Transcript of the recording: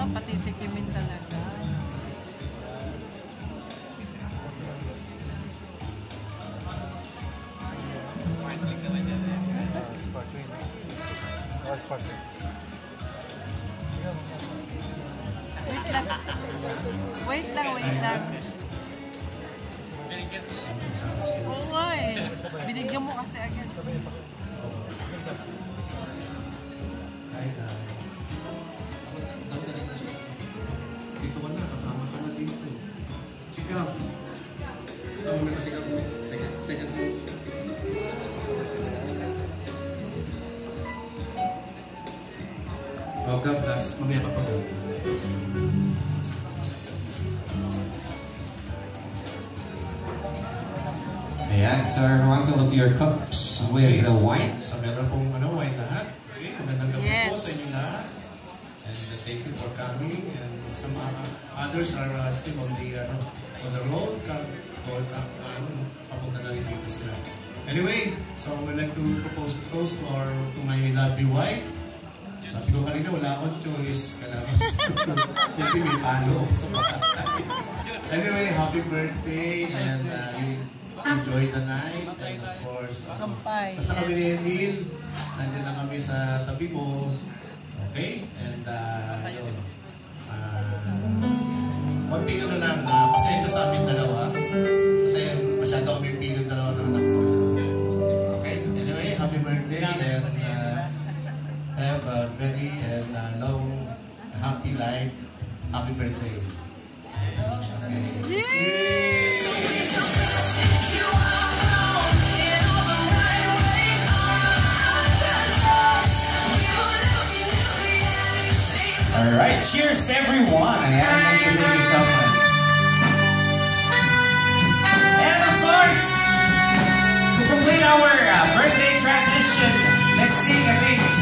dapat titikimin talaga. Wait lang. Oo nga eh. Binigyan mo kasi agad. Dito ka na, kasama ka na dito. Sikap. Tawag na kasi kami. Second. Oh, God bless. Mamaya ka pa po. Ayan, so everyone fill up your cups with the wine. So meron pong wine lahat. Okay, magandang gabi po sa inyo lahat. And thank you for coming. And some others are still on the road. Papunta na rin dito sila. Anyway, so we'd like to propose to toast to my lovely wife. Sabi ko kanina, wala akong choice. Hindi may palo. Anyway, happy birthday and enjoy the night. And of course, basta kami ni Emil, nandiyan na kami sa tabi mo. Okay? And yun. Konting lang, pasensya sa amin dalawa. Kasi masyado kami pilong dalawa ng anak ko. Okay? Anyway, happy birthday and have a very long, happy life. Happy birthday. Okay. Yay! Alright, cheers everyone! Ayan, thank you so much. And of course, to complete our birthday tradition, let's sing a big